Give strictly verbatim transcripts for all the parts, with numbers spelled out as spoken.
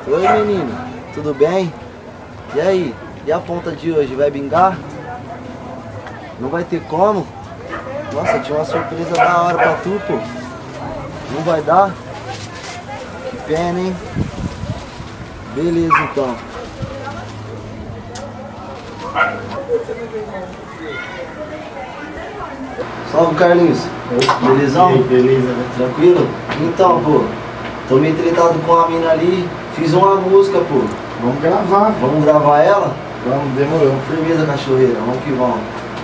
Oi menino, tudo bem? E aí, e a ponta de hoje, vai bingar? Não vai ter como? Nossa, tinha uma surpresa da hora pra tu, pô. Não vai dar? Que pena, hein? Beleza então. Salve, Carlinhos. Belezão? Beleza, né? Tranquilo? Então, pô, tô meio tretado com a mina ali. Fiz uma música, pô. Vamos gravar. Vamos gravar ela? Vamos, demorou. Firmeza, cachorreira. Vamos que vamos.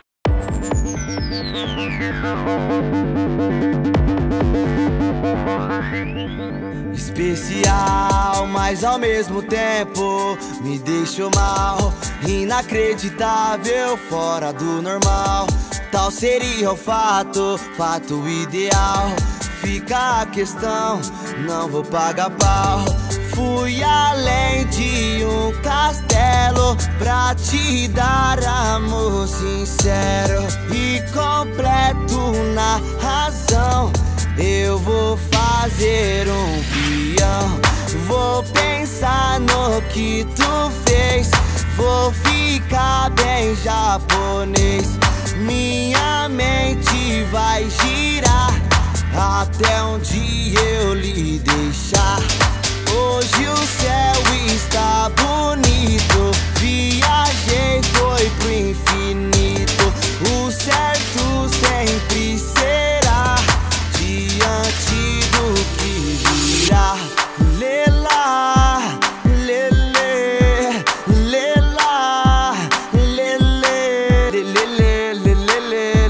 Especial, mas ao mesmo tempo me deixou mal. Inacreditável, fora do normal. Tal seria o fato, fato ideal. Fica a questão, não vou pagar pau. Fui além de um castelo pra te dar amor sincero e completo na razão. Eu vou fazer um peão, vou pensar no que tu fez, vou ficar bem japonês. Minha mente vai girar até onde eu lhe deixar. Hoje o céu está bonito, viajei, foi pro infinito. O certo sempre será diante do que virá. Lelá, lelê, lelá, lelê, lelê, lelê, lelê,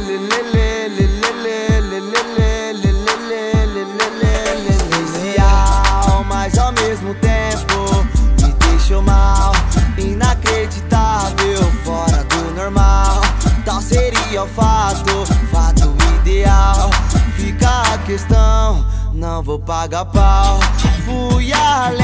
lelê, especial, mas ao mesmo tempo me deixou mal. Inacreditável, fora do normal. Tal seria o fato, fato ideal. Fica a questão, não vou pagar pau. Fui além